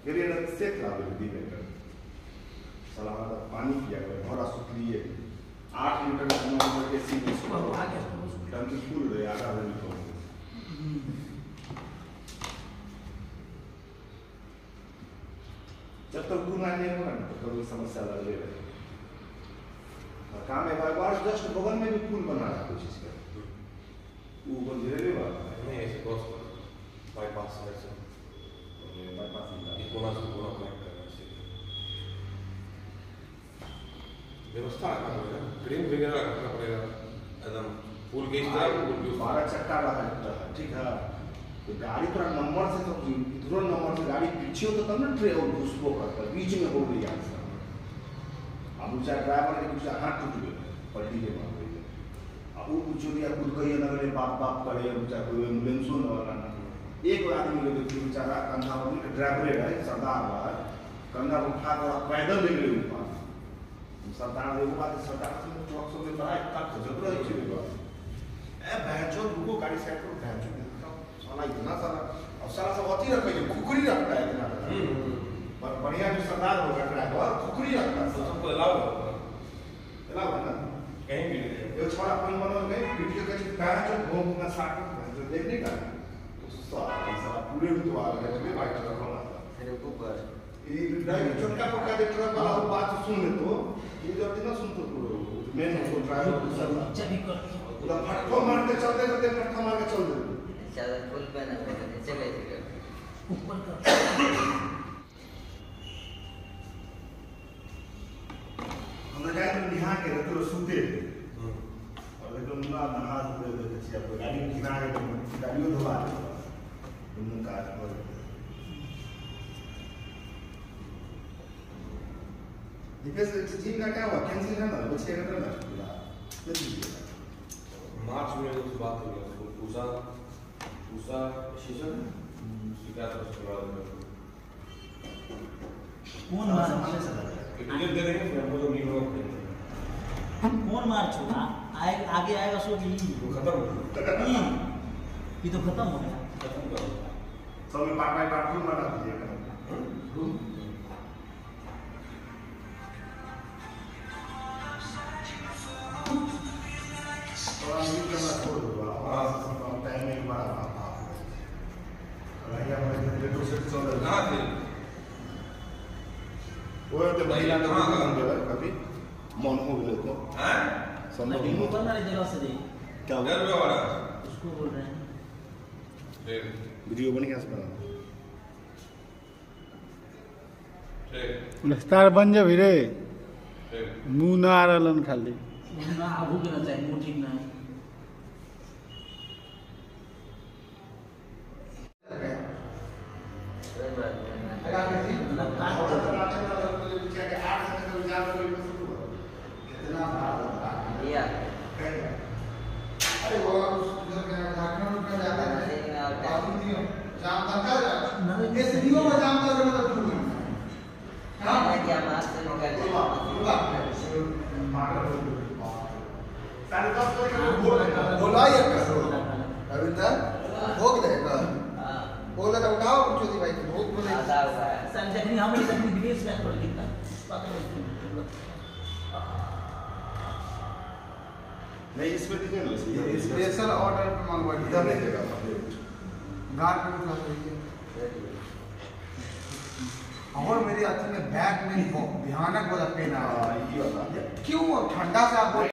मेरे ना सेट ला दे दी बेटर सलाह का पानी पिया कर भरा सुतलिए 8 लीटर 9 लीटर के सी में सुबह आ गया टंकी फुल रहे आधा हो तो जब तक गुना नहीं होगा तो कोई समस्या लग रही काम है बार जस्ट बगल में भी पुल बना रहा कोशिश कर वो बोल धीरे बात नहीं ऐसे क्रॉस बाईपास से बाईपास ये कोना से कोना कनेक्ट करना है व्यवस्था है ग्रीन वगैरह रखना पड़ेगा एकदम पुल के इस तरह पुल के 12 चक्का रहा ठीक है तो गाड़ी पूरा नंबर से तो इधर नंबर से गाड़ी पीछे हो तो तब ना ट्रे और घुसबो करता बीच में हो गई यार अब ऊंचा ड्राइवर के कुछ हाथ टूट गए पलटी के मार गई अब वो कुछ दिया खुद कहिए ना करे बाप बाप करे ऊंचा कोई एम्बुलेंस हो ना एक आदमी लोग बेचारा कंधा पर ड्राइवर है सरदार रहा कंधा पर उठा कर पैदल ले गए ऊपर सरदार एगो बात सरदार से ट्रक सब में बड़ा इतना खजत रही थी ए भैंचो रुको गाड़ी साइड करो भैंचो साला इतना सारा और साला सब अति रखे खुखरी रखता है इतना पर बढ़िया जो सरदार होगा ड्राइवर खुखरी रखता है सबको अलाउ है ना कहीं भी ये छोड़ा अपन बनो गए वीडियो का जो भैंचो घूम घूम साथ जो देखने का साला पूरे तो आ गए तुम्हें बाइक चलाना तेरे ऊपर ये ड्राइवर छोटा पक्का दे ट्रक वाला वो बात सुन ले तो ये जो ना सुन तो मेन को ड्राइवर चली कर उधर फटको मारते चलते फटका मार के चल दे ज्यादा पुल पे ना नीचे गए थे ऊपर कर हम जाए तो निहा के तो सुते और देखो ना नहा धोए तो किसी आप गाड़ी किनारे तो गाड़ियों धोवा तुम काज कर दिपेश जिम का क्या हुआ कैंसिल है ना बच्चे का ना मार्च में उससे बात हुई उसको पूजा शीशा शिकायत उसके बाद कौन मार्च टिकट दे देंगे फिर हमको तो नहीं होगा कौन मार्च होगा आगे आएगा सो भी वो खत्म ये तो खत्म हो गया खत्म करो सब में पार्ट रूम बना दीजिएगा रूम और हम ये करना छोड़ दो टाइम में बड़ा भैया हमारे रेडियो सेट चल रहा कहाँ थे वो तो महिला का काम जो है कभी मन हो गए तो हैं संभव नहीं नहीं करना है जगह से दे क्या घर में वाला उसको बोल रहे हैं ठीक वीडियो बन गया इसका ठीक विस्तार बन जा भी रे ठीक मुंह ना आ रहा खाली ना आबू के ना चाहिए मुंह ठीक ना है बोला ये करो रविंद्र भोग देगा बोला तो उठाओ कुछ भाई भोग बोले संजय हम इस विदेश में कर लिखता नहीं इसमें दीजिए ना स्पेशल ऑर्डर पे मंगवा इधर नहीं देगा गार पे उठा रही है और मेरे हाथ में बैग में भयानक वाला पेन आ रहा है ये वाला क्यों ठंडा से आप